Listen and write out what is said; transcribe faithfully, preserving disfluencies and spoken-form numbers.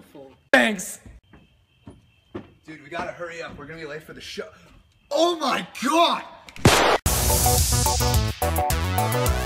beautiful. Thanks. Dude, we gotta hurry up. We're gonna be late for the show. Oh my god!